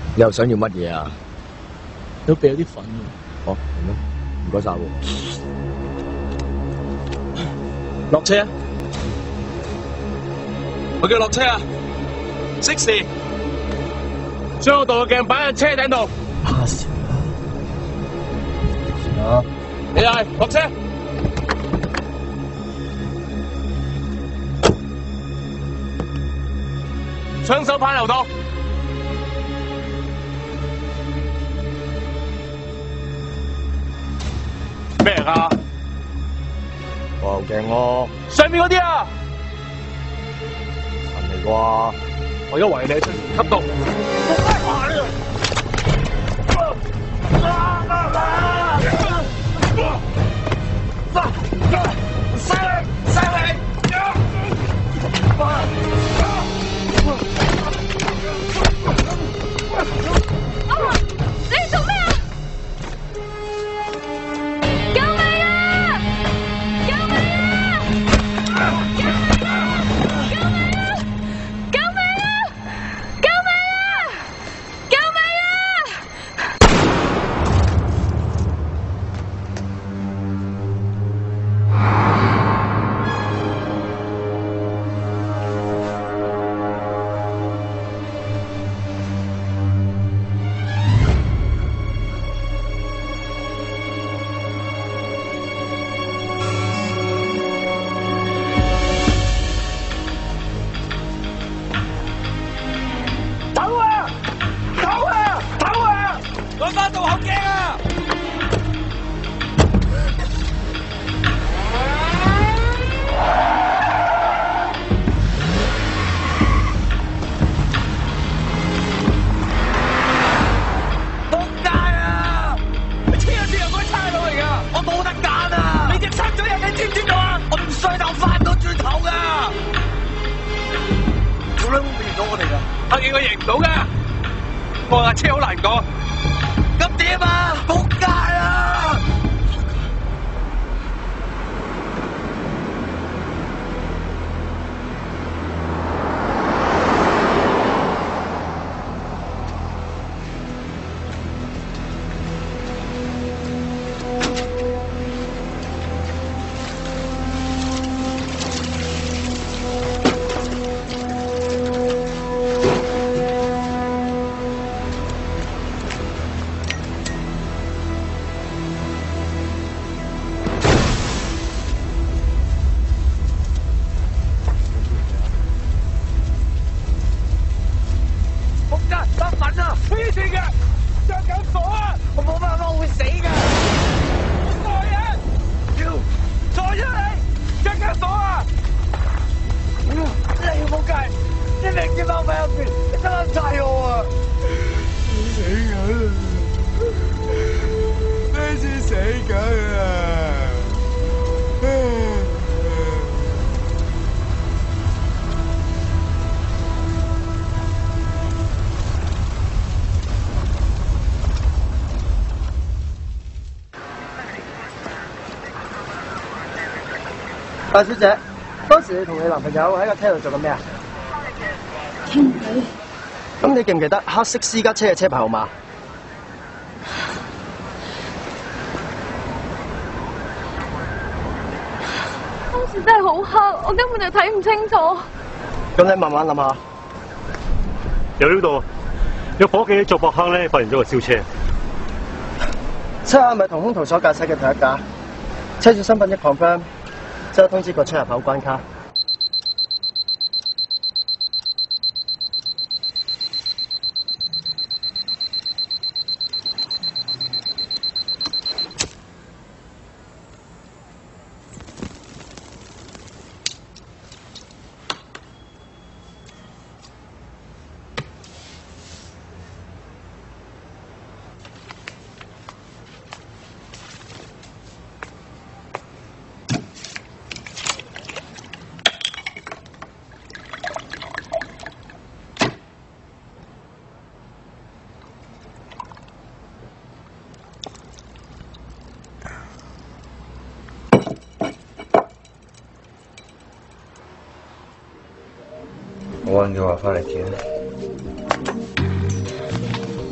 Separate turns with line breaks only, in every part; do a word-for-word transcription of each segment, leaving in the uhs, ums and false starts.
你又想要乜嘢啊？
都俾咗啲粉
哦，咁咩？唔該晒喎。
落車啊！我叫落車啊！熄匙，將我度嘅鏡擺喺車頂度。
怕事啦。啊！
你係落車。雙手攀流道。咩嚟㗎？
望後鏡咯。
上面嗰啲啊！
塵嚟啩？
我而家圍你吸毒。黑影我認唔到㗎，我架車好難過。咁點啊？仆街啊！
大小姐，當時你同你男朋友喺個車度做緊咩啊？
傾偈。
咁你記唔記得黑色私家車嘅車牌號碼？
當時真係好黑，我根本就睇唔清楚。
咁你慢慢諗下。
有呢度，有伙計喺作博坑咧發現咗個燒車。
車係咪同兇徒所駕駛嘅同一架？車主身份一 confirm。即刻通知個出入口關卡。
我按佢話翻嚟填。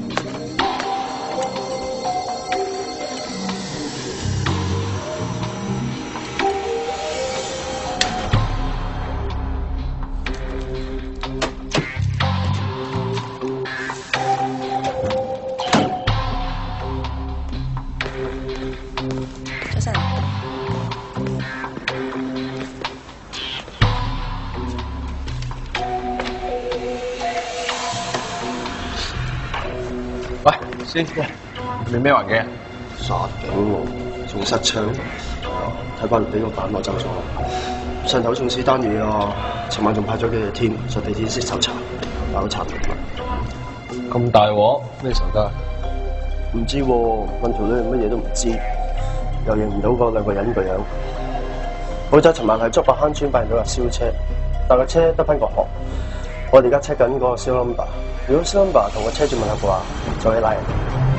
喂，先，你咩環境啊？
殺警喎，仲失槍，睇翻你個版我走咗。上頭仲試單嘢啊！尋晚仲派咗幾隻添，上地鐵先搜查，但好慘烈。
咁大鑊，咩仇家？
唔知喎，問條女乜嘢都唔知，又認唔到嗰兩個人個樣。好彩尋晚喺竹白坑村發現到架燒車，但個車得翻個殼。我哋而家 check 緊嗰個燒 number， 如果燒 number 同個車主吻合嘅話，就可以拉人。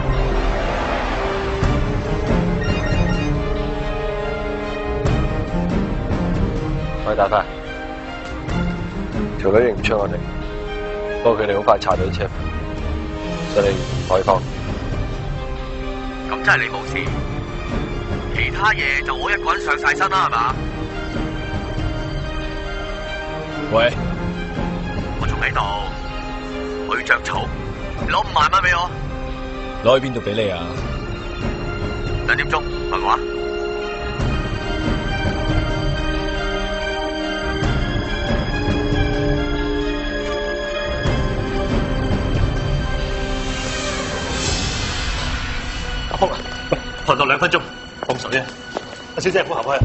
喂，大快，條女認唔出我哋，不過佢哋好快查到車，所以你唔可以放。
咁真係你冇事，其他嘢就我一個人上晒身啦，係嘛？
喂，
我仲喺度，我要着草，你攞五萬蚊俾我。
攞去邊度俾你啊？
兩點鐘問話。
阿福啊，喂，還到兩分鐘，放水啊！阿小姐，唔好行開啊！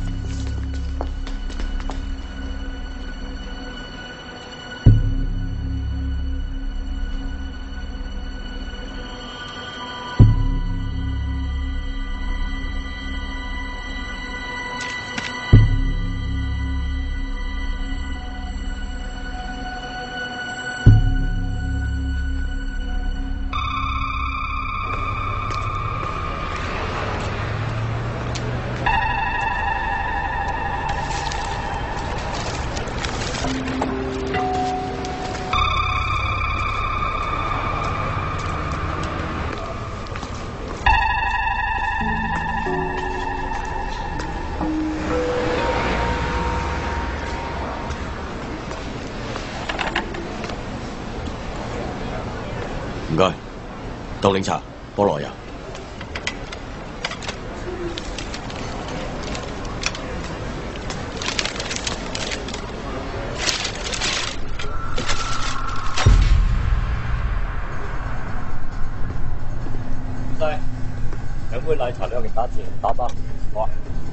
唔該，凍檸茶、菠蘿油。
唔該，兩杯奶茶兩件打字，打包。好啊。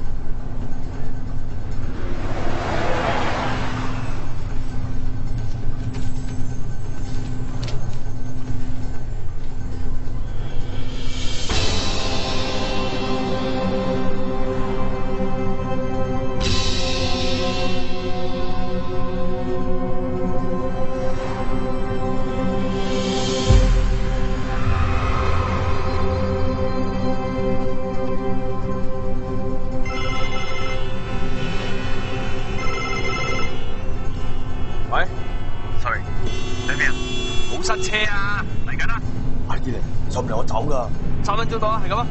喂
，sorry， 喺邊啊？
冇塞車啊！
嚟緊啦！
快啲嚟，上唔嚟我走噶。
三分鐘到啊，係咁啊！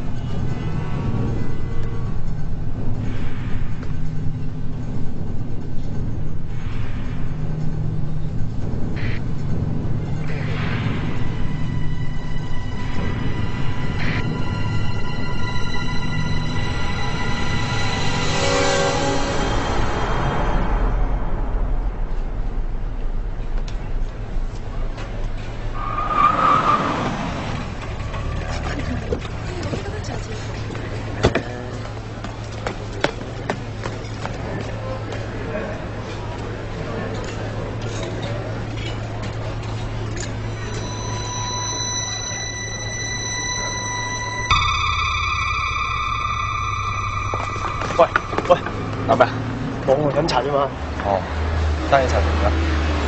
喂喂，搞咩啊？
冇我飲茶啫嘛。
哦，單嘢查完啦。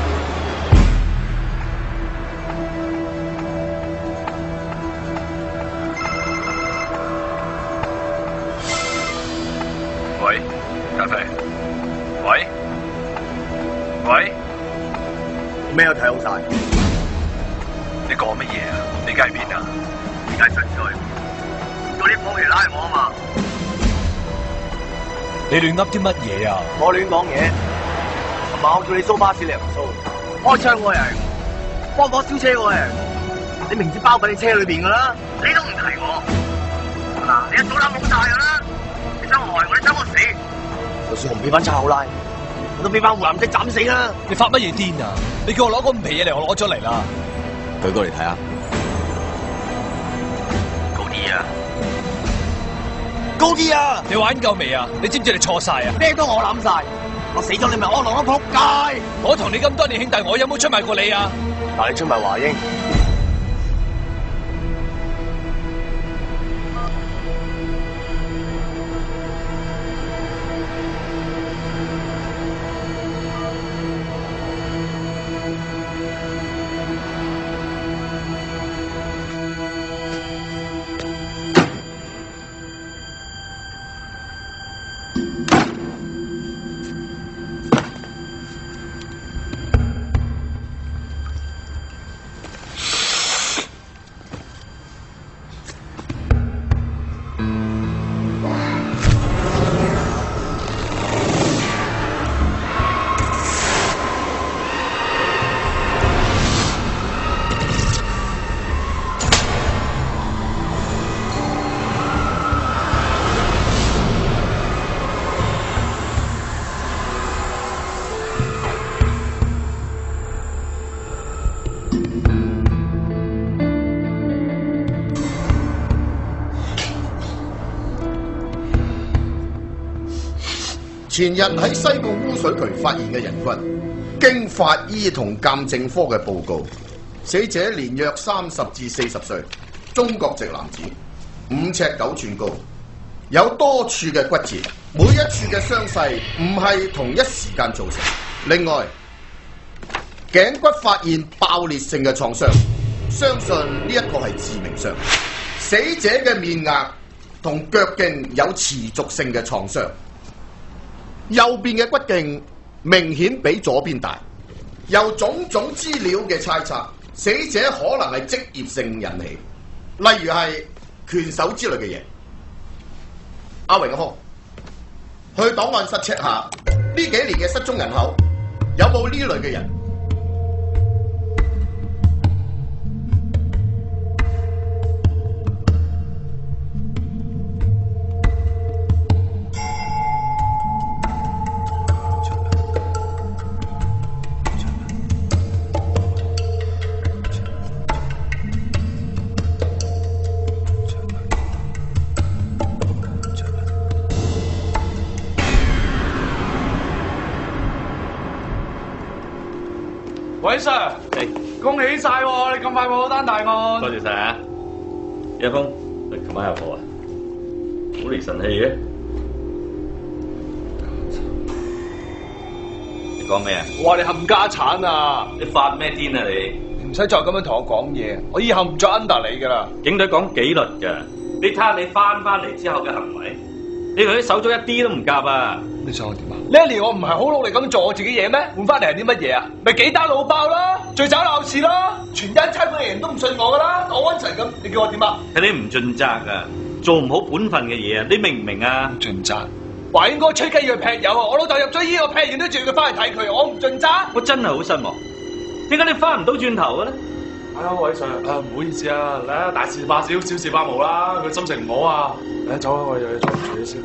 喂，大肥。喂，喂，
咩都睇好晒。
你講乜嘢啊？你街邊啊？而家神在，嗰啲火嚟拉我啊嘛！
你亂噏啲乜嘢啊？
我亂講嘢，琴晚我叫你蘇巴士你又唔蘇，開槍嗰人，幫火燒車嗰人，你明知包喺你車裏邊噶啦，你都唔提我，嗱，你一早諗冇晒噶啦，你想害我，你想我死，
就算我唔俾翻差好拉，
我都俾翻湖南仔斬死啦！
你發乜嘢癲啊？你叫我攞嗰五皮嘢嚟，我攞咗嚟啦。
舉過嚟睇下。
高啲啊！
你玩夠未啊？你知唔知你錯晒啊？
咩都我諗晒，我死咗你咪安樂咯，仆街！
我同你咁多年兄弟，我有冇出賣過你啊？
嗱，你出賣華英。
前日喺西貢污水渠發現嘅人骨，經法醫同鑑證科嘅報告，死者年約三十至四十歲，中國籍男子，五尺九寸高，有多處嘅骨折，每一處嘅傷勢唔係同一時間造成。另外，頸骨發現爆裂性嘅創傷，相信呢一個係致命傷。死者嘅面額同腳徑有持續性嘅創傷。右邊嘅骨徑明顯比左邊大，由種種資料嘅猜測，死者可能係職業性引起，例如係拳手之類嘅嘢。阿榮阿峰，去檔案室 check 下呢幾年嘅失蹤人口有冇呢類嘅人。
喂 Sir， 恭喜晒喎！你咁快破單大案，
多謝晒啊！一峰，你琴晚有課啊？好離神氣嘅，你講咩啊？
我話你冚家產啊！
你發咩癲啊你？
唔使再咁樣同我講嘢，我以後唔再 under 你噶啦。
警隊講紀律㗎，你睇下你翻翻嚟之後嘅行為，你同啲手足一啲都唔夾啊！
你想我點啊？呢一年我唔係好努力咁做我自己嘢咩？換翻嚟係啲乜嘢啊？咪幾單老爆啦，醉酒鬧事啦，全間差館嘅人都唔信我噶啦，我温塵咁，你叫我點啊？
係你唔盡責啊，做唔好本分嘅嘢啊，你明唔明啊？
盡責，話應該吹雞要劈友啊！我老豆入咗醫，我劈完都仲要佢翻去睇佢，我唔盡責。
我真係好失望，點解你翻唔到轉頭嘅咧？
係啊，偉 Sir，啊唔好意思啊，嚟啊，大事化小，小事化無啦，佢心情唔好啊，嚟走啦，我哋又要做住先。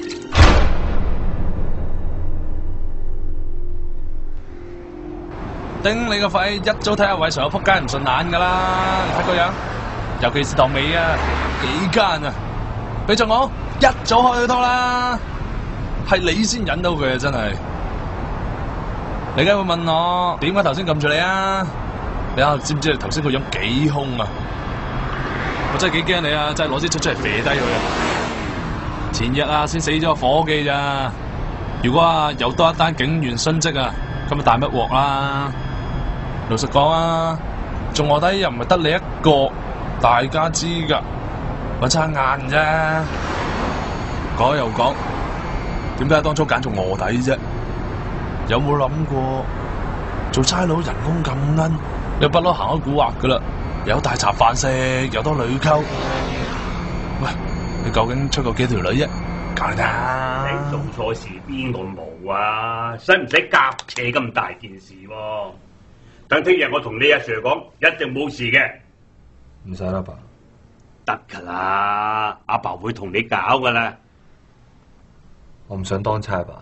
頂你個肺！一早睇下偉 Sir 有仆街唔順眼噶啦，你睇個樣，尤其是頭尾啊，幾奸啊！俾着我一早開佢拖啦，係你先引到佢啊！真係，你梗係會問我點解頭先撳住你啊？你啊知唔知你頭先個樣幾兇啊？我真係幾驚你啊！真係攞支槍出嚟射低佢啊！前日啊先死咗個伙計咋，如果啊又多一單警員殉職啊，咁咪大乜鑊啦！老實講啊，仲臥底又唔係得你一個，大家知噶，我撐硬啫。講又講，點解當初揀做臥底啫？有冇諗過做差佬人工咁奀，你不嬲行開蠱惑噶啦，有大茶飯食，又多女溝。喂，你究竟出過幾條女啫？教你睇。
你做錯事邊個冇啊？使唔使夾扯咁大件事喎、啊？等聽日我同你阿 Sir 講，一定冇事嘅。
唔使啦，爸。
得噶啦，阿爸會同你搞噶啦。
我唔想當差爸。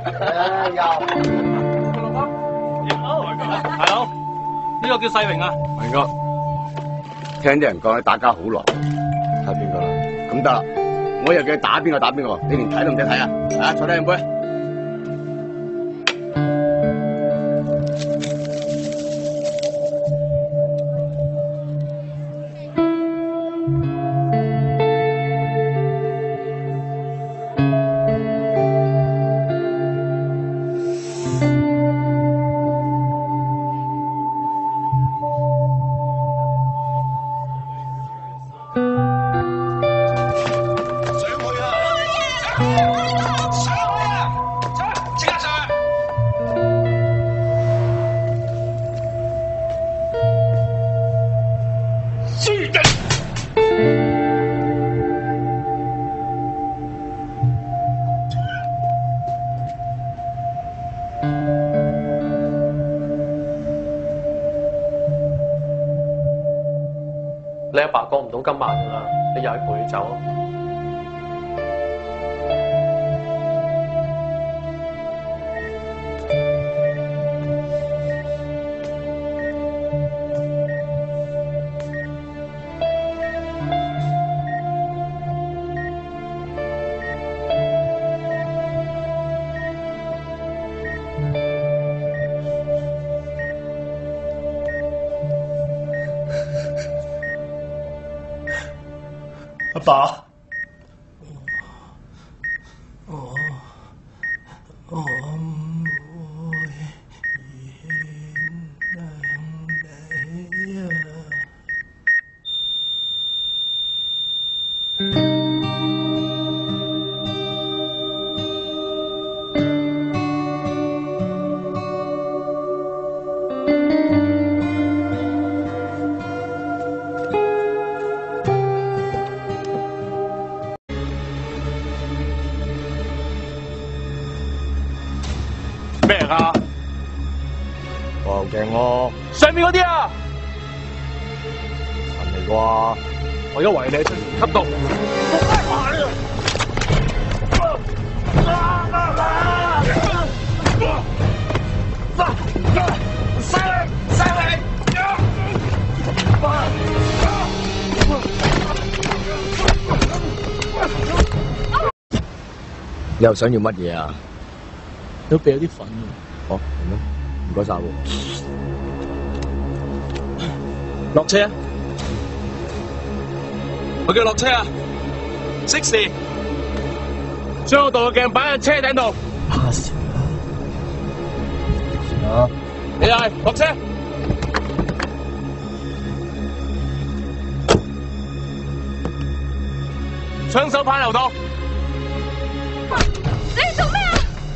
誒又。
大佬，呢個叫世榮啊。
明哥，
聽啲人講你打交好耐，
睇邊個啦？
咁得啦，我又叫你打邊個打邊個，你連睇都唔使睇啊！啊，坐低飲杯。
你阿爸過唔到今晚㗎啦，你又係陪佢走。阿爸，我我唔會原諒你啊！
咩嚟㗎？
後鏡咯，
上面嗰啲啊！
神嚟啩？
我而家懷疑你係吸毒。
你又想要乜嘢啊？
都俾咗啲粉。
哦，咁咯，唔該晒喎。
落車啊！我叫落車啊！熄匙，將我度嘅鏡擺喺車頂度。
怕事啦！
啊！
你係落車。槍手攀流道。
你做咩啊？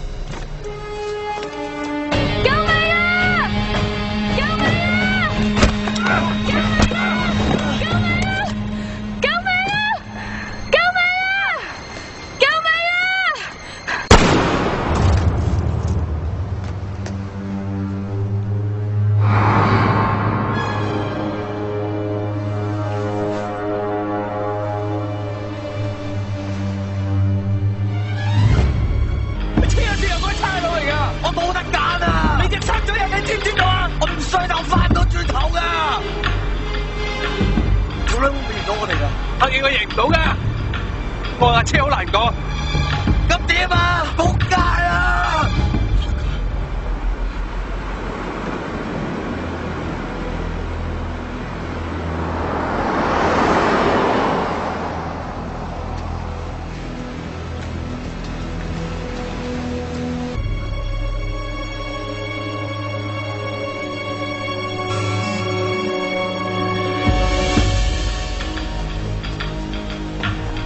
救命啊！救命啊！救命啊！救命啊！救命啊！救命啊！救命啊！
我冇得揀啊！你隻拆咗人，你知唔知道啊？我唔衰就翻到轉頭噶。做咩會贏到我哋噶？
黑影我贏唔到噶，我架車好難過。
咁點啊？仆街啊！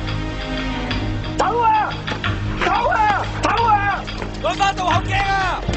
攞翻到後鏡啊！